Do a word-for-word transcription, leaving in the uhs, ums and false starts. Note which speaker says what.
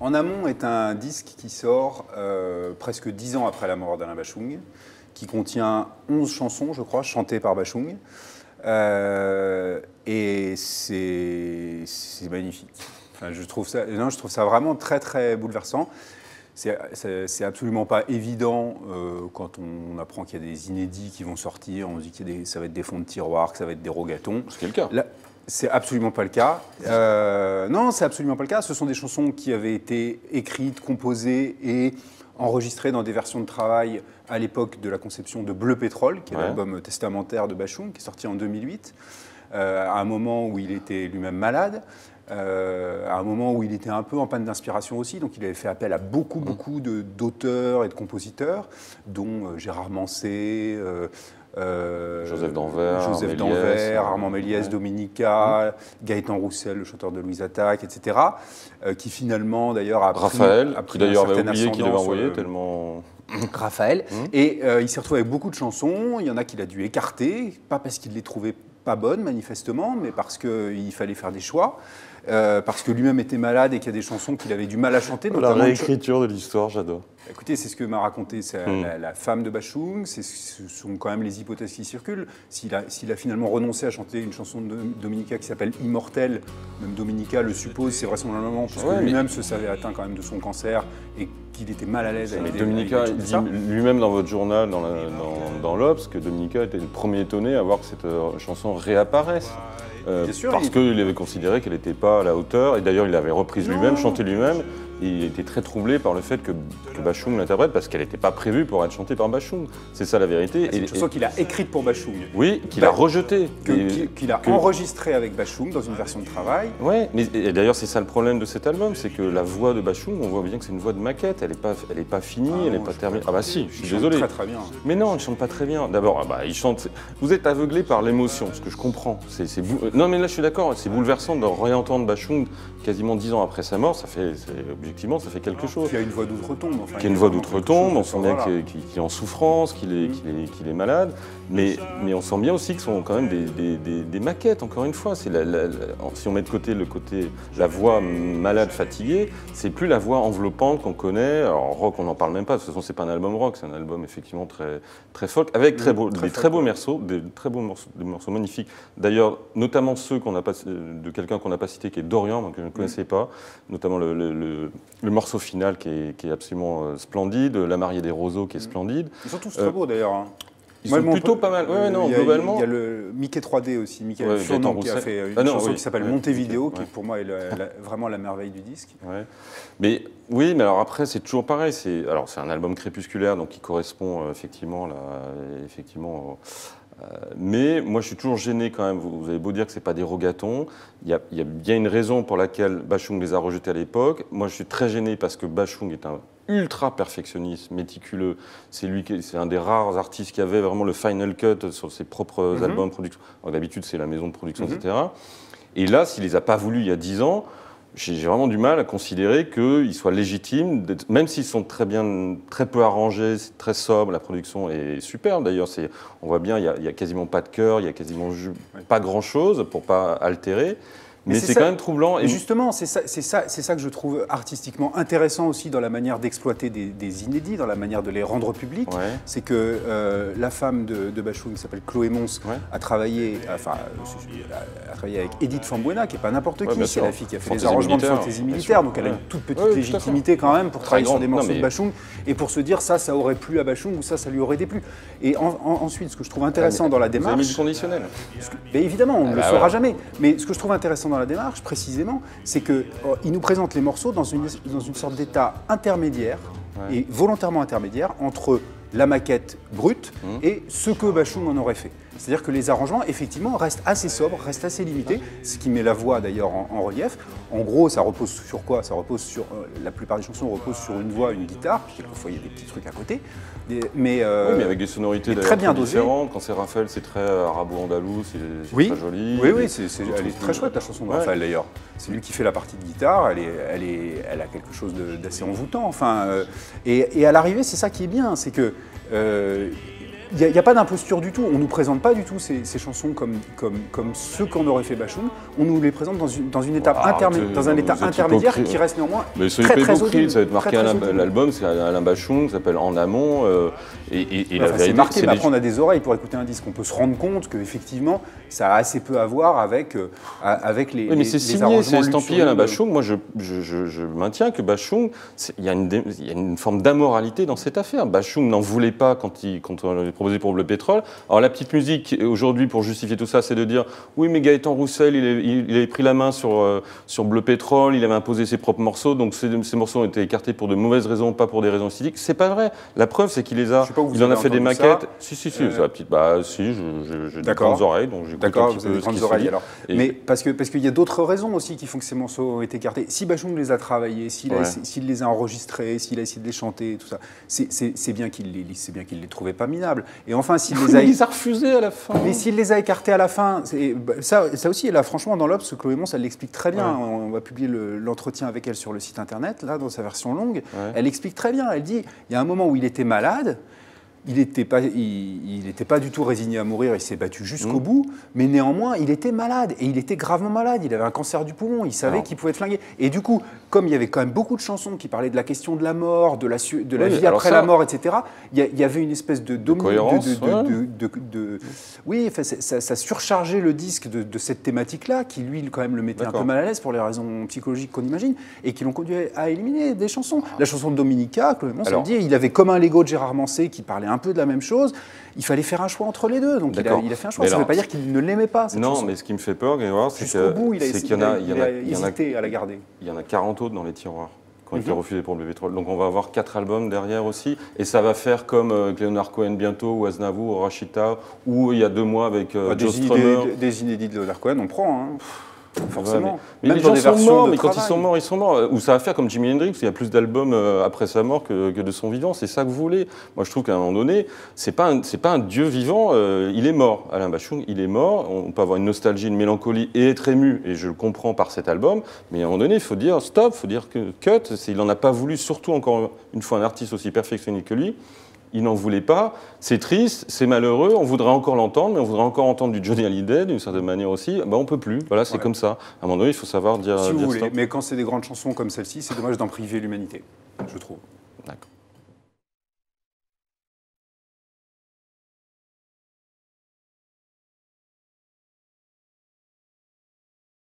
Speaker 1: En amont est un disque qui sort euh, presque dix ans après la mort d'Alain Bashung, qui contient onze chansons, je crois, chantées par Bashung. Euh, et c'est magnifique. Enfin, je, trouve ça, non, je trouve ça vraiment très, très bouleversant. C'est absolument pas évident euh, quand on, on apprend qu'il y a des inédits qui vont sortir, on se dit que ça va être des fonds de tiroir, que ça va être des rogatons.
Speaker 2: C'est le cas.
Speaker 1: C'est absolument pas le cas. Euh, non, c'est absolument pas le cas. Ce sont des chansons qui avaient été écrites, composées et enregistrées dans des versions de travail à l'époque de la conception de Bleu Pétrole, qui est ouais. l'album testamentaire de Bashung, qui est sorti en deux mille huit, euh, à un moment où il était lui-même malade. Euh, à un moment où il était un peu en panne d'inspiration aussi, donc il avait fait appel à beaucoup, beaucoup d'auteurs et de compositeurs, dont euh, Gérard Manset, euh,
Speaker 2: euh, Joseph Danvers,
Speaker 1: Joseph
Speaker 2: Méliès,
Speaker 1: Danvers, Armand Méliès,
Speaker 2: ouais.
Speaker 1: Dominica, mmh. Gaëtan Roussel, le chanteur de Louise Attaque, et cetera, euh, qui finalement d'ailleurs a
Speaker 2: Raphaël,
Speaker 1: pris, a pris
Speaker 2: qui d'ailleurs avait oublié qu'il devait envoyer euh, tellement...
Speaker 1: Raphaël, mmh. et euh, il s'est retrouvé avec beaucoup de chansons, il y en a qu'il a dû écarter, pas parce qu'il les trouvait pas bonnes manifestement, mais parce qu'il fallait faire des choix. Euh, parce que lui-même était malade et qu'il y a des chansons qu'il avait du mal à chanter.
Speaker 2: La réécriture de l'histoire, j'adore.
Speaker 1: Écoutez, c'est ce que m'a raconté mm. la, la femme de Bashung, ce sont quand même les hypothèses qui circulent. S'il a, s'il a finalement renoncé à chanter une chanson de Dominica qui s'appelle Immortel, même Dominica le suppose, c'est vraisemblablement, parce que ouais, lui-même mais... se savait atteint quand même de son cancer et qu'il était mal à l'aise avec
Speaker 2: Mais Dominica, il dit lui-même dans votre journal, dans, la, dans, dans l'Obs, que Dominica était le premier étonné à voir que cette euh, chanson réapparaisse. Euh, sûr, parce il... qu'il avait considéré qu'elle n'était pas à la hauteur, et d'ailleurs il l'avait reprise lui-même, chanté lui-même, et il était très troublé par le fait que, que Bashung l'interprète, parce qu'elle n'était pas prévue pour être chantée par Bashung. C'est ça la vérité.
Speaker 1: C'est une chanson qu'il a écrite pour Bashung.
Speaker 2: Oui, qu'il bah, a rejetée.
Speaker 1: Qu'il qu a que... enregistrée avec Bashung dans une version de travail.
Speaker 2: Oui, mais d'ailleurs c'est ça le problème de cet album, c'est que la voix de Bashung, on voit bien que c'est une voix de maquette, elle n'est pas, elle est pas finie, ah, elle n'est pas terminée. Ah bah si, je suis désolé.
Speaker 1: Il chante très très bien.
Speaker 2: Mais non, il ne chante pas très bien. D'abord, ah bah, il chante... Vous êtes aveuglé par l'émotion, ce que je comprends. C'est bou... Non mais là je suis d'accord. C'est bouleversant de réentendre Bashung quasiment dix ans après sa mort, ça fait, objectivement, ça fait quelque chose.
Speaker 1: Il y a une voix d'outre-tombe. Enfin,
Speaker 2: il y a une voix d'outre-tombe, on sent bien voilà. qu'il qu est en souffrance, qu'il est, qu est, qu est malade, mais, mais on sent bien aussi que ce sont quand même des, des, des, des maquettes, encore une fois. La, la, la, si on met de côté le côté, la voix malade, fatiguée, c'est plus la voix enveloppante qu'on connaît. Alors rock, on n'en parle même pas, de toute façon, c'est pas un album rock, c'est un album effectivement très, très folk, avec très beau, très des très beaux morceaux, des très beaux morceaux, des morceaux magnifiques. D'ailleurs, notamment ceux qu'on n'a pas de quelqu'un qu'on n'a pas cité, qui est Dorian, que je ne connaissais pas, notamment le, le, le, le morceau final qui est, qui est absolument euh, splendide, La mariée des roseaux qui est splendide.
Speaker 1: Ils sont tous très euh, beaux d'ailleurs. Hein.
Speaker 2: Ils Moi, sont plutôt pas mal, ouais, non,
Speaker 1: il y a,
Speaker 2: globalement.
Speaker 1: Il y a le Mickey trois D aussi, Mickey
Speaker 2: ouais,
Speaker 1: Furnon, qui a fait une ah, non, chanson oui, qui s'appelle
Speaker 2: ouais,
Speaker 1: Montevideo,
Speaker 2: ouais.
Speaker 1: qui pour moi est la, la, vraiment la merveille du disque.
Speaker 2: Ouais. Mais oui, mais alors après c'est toujours pareil. C'est alors c'est un album crépusculaire, donc qui correspond euh, effectivement, là, effectivement. Euh, mais moi, je suis toujours gêné quand même. Vous, vous avez beau dire que c'est pas des rogatons, il y, a, il y a bien une raison pour laquelle Bashung les a rejetés à l'époque. Moi, je suis très gêné parce que Bashung est un ultra perfectionniste, méticuleux. C'est lui, c'est un des rares artistes qui avait vraiment le final cut sur ses propres mm-hmm. albums de production. D'habitude, c'est la maison de production, mm-hmm. et cetera. Et là, s'il les a pas voulu il y a dix ans. J'ai vraiment du mal à considérer qu'ils soient légitimes, même s'ils sont très bien, très peu arrangés, très sobres, la production est superbe d'ailleurs. On voit bien, il n'y a, a quasiment pas de chœur, il n'y a quasiment pas grand-chose pour ne pas altérer. Mais c'est quand même troublant.
Speaker 1: Et justement, c'est ça, ça, ça que je trouve artistiquement intéressant aussi dans la manière d'exploiter des, des inédits, dans la manière de les rendre publics. Ouais. C'est que euh, la femme de, de Bashung, qui s'appelle Chloé Mons, ouais. a travaillé, enfin, a, a travaillé avec Edith Fambuena, qui n'est pas n'importe qui. Ouais, c'est la fille qui a fait les arrangements de fantaisie militaire, donc elle ouais. a une toute petite ouais, légitimité quand même pour travailler sur des morceaux non, mais... de Bashung et pour se dire ça, ça aurait plu à Bashung ou ça, ça lui aurait déplu. Et en, en, ensuite, ce que je trouve intéressant ah, dans la démarche,
Speaker 2: vous avez mis du conditionnel.
Speaker 1: Que, mais évidemment, on ne ah, le bah, saura ouais. jamais. Mais ce que je trouve intéressant dans la démarche, précisément, c'est qu'il oh, nous présente les morceaux dans une, dans une sorte d'état intermédiaire, ouais. et volontairement intermédiaire, entre la maquette brute mmh. et ce que Bashung en aurait fait. C'est-à-dire que les arrangements, effectivement, restent assez sobres, restent assez limités, ce qui met la voix d'ailleurs en, en relief. En gros, ça repose sur quoi? Ça repose sur, euh, la plupart des chansons reposent sur une voix, une guitare, puis quelquefois il y a des petits trucs à côté. Des, mais, euh,
Speaker 2: oui, mais avec des sonorités
Speaker 1: très bien
Speaker 2: différentes. Quand c'est Raphaël, c'est très arabo-andalou, c'est
Speaker 1: oui.
Speaker 2: très joli.
Speaker 1: Oui, oui, c'est, c'est, elle est très chouette la chanson de ouais. Raphaël d'ailleurs. C'est lui qui fait la partie de guitare, elle, est, elle, est, elle a quelque chose d'assez envoûtant. Enfin, euh, et, et à l'arrivée, c'est ça qui est bien, c'est que... Euh, Il n'y a, a pas d'imposture du tout. On ne nous présente pas du tout ces, ces chansons comme, comme, comme ceux qu'en aurait fait Bashung. On nous les présente dans une, dans une étape
Speaker 2: ah,
Speaker 1: intermé dans un état intermédiaire qui reste néanmoins mais très très, très audible.
Speaker 2: Ça va être marqué à l'album, c'est Alain Bashung, ça s'appelle En Amont. Euh, et, et, et
Speaker 1: enfin,
Speaker 2: la vérité,
Speaker 1: c'est marqué, mais
Speaker 2: les...
Speaker 1: après on a des oreilles pour écouter un disque. On peut se rendre compte qu'effectivement, ça a assez peu à voir avec, euh, avec les,
Speaker 2: oui, mais c'est signé, c'est estampillé Alain Bashung. Moi, je, je, je, je maintiens que Bashung, il y, y a une forme d'amoralité dans cette affaire. Bashung n'en voulait pas quand, il, quand on l'avait proposé pour Bleu Pétrole. Alors la petite musique, aujourd'hui, pour justifier tout ça, c'est de dire oui, mais Gaëtan Roussel, il, est, il, il avait pris la main sur, euh, sur Bleu Pétrole, il avait imposé ses propres morceaux, donc ces, ces morceaux ont été écartés pour de mauvaises raisons, pas pour des raisons esthétiques. C'est pas vrai. La preuve, c'est qu'il les a. Il en a fait des maquettes. Ça. Si, si, si, euh... c'est la petite. Bah, si, j'ai des grandes oreilles, donc j'écoute un petit peu.
Speaker 1: Des grandes oreilles alors. Et... Mais parce que parce qu'il y a d'autres raisons aussi qui font que ces morceaux ont été écartés. Si Bashung les a travaillés, s'il ouais. s'il les a enregistrés, s'il a essayé de les chanter, tout ça, c'est bien qu'il les c'est bien qu'il les trouvait pas minables. Et enfin, s'il les a,
Speaker 2: il les a refusés à la fin.
Speaker 1: Mais s'il les a écartés à la fin, ça, ça aussi, là, franchement, dans l'Obs, Chloé Mons, elle l'explique très bien. Ouais. On va publier l'entretien le, avec elle sur le site internet, là, dans sa version longue. Ouais. Elle explique très bien. Elle dit, il y a un moment où il était malade. Il n'était pas, il, il pas du tout résigné à mourir, il s'est battu jusqu'au mmh. bout, mais néanmoins, il était malade, et il était gravement malade, il avait un cancer du poumon, il savait qu'il pouvait être flingué. Et du coup, comme il y avait quand même beaucoup de chansons qui parlaient de la question de la mort, de la, de la oui, vie après ça, la mort, et cetera, il y, a, il y avait une espèce de...
Speaker 2: de cohérence,
Speaker 1: de, de, ouais. de, de, de, de, oui, enfin, ça, ça surchargeait le disque de, de cette thématique-là, qui lui, quand même, le mettait un peu mal à l'aise pour les raisons psychologiques qu'on imagine, et qui l'ont conduit à éliminer des chansons. La chanson de Dominica, Chloé Mons, elle dit, il avait comme un Lego de Gérard Manset qui parlait un peu de la même chose, il fallait faire un choix entre les deux. Donc il a, il a fait un choix. Mais ça ne veut pas dire qu'il ne l'aimait pas. Cette
Speaker 2: non,
Speaker 1: chanson.
Speaker 2: mais ce qui me fait peur, c'est
Speaker 1: qu'il
Speaker 2: y en a, il y en a,
Speaker 1: il a hésité à la garder.
Speaker 2: Il y en a quarante autres dans les tiroirs qui ont été mm-hmm. refusés pour le Bleu Pétrole. Donc on va avoir quatre albums derrière aussi. Et ça va faire comme euh, Leonard Cohen bientôt, ou Aznavour, ou Rachita, ou il y a deux mois avec euh,
Speaker 1: bah,
Speaker 2: Joe
Speaker 1: des,
Speaker 2: Strummer.
Speaker 1: Des, des inédits de Leonard Cohen, on prend. Hein. Forcément.
Speaker 2: Ouais, mais, mais les gens sont morts, mais quand ils sont morts, ils sont morts. Ou ça va faire comme Jimi Hendrix, il y a plus d'albums euh, après sa mort que, que de son vivant. C'est ça que vous voulez. Moi, je trouve qu'à un moment donné, c'est pas un, c'est pas un dieu vivant. Euh, il est mort. Alain Bashung, il est mort. On peut avoir une nostalgie, une mélancolie et être ému, et je le comprends par cet album. Mais à un moment donné, il faut dire stop, il faut dire que cut. Il n'en a pas voulu, surtout encore une fois un artiste aussi perfectionné que lui. Il n'en voulait pas, c'est triste, c'est malheureux, on voudrait encore l'entendre, mais on voudrait encore entendre du Johnny Hallyday d'une certaine manière aussi. Ben, on ne peut plus, voilà, c'est ouais. comme ça. À un moment donné, il faut savoir dire,
Speaker 1: si
Speaker 2: dire
Speaker 1: vous voulez.
Speaker 2: Stop.
Speaker 1: Mais quand c'est des grandes chansons comme celle-ci, c'est dommage d'en priver l'humanité, je trouve.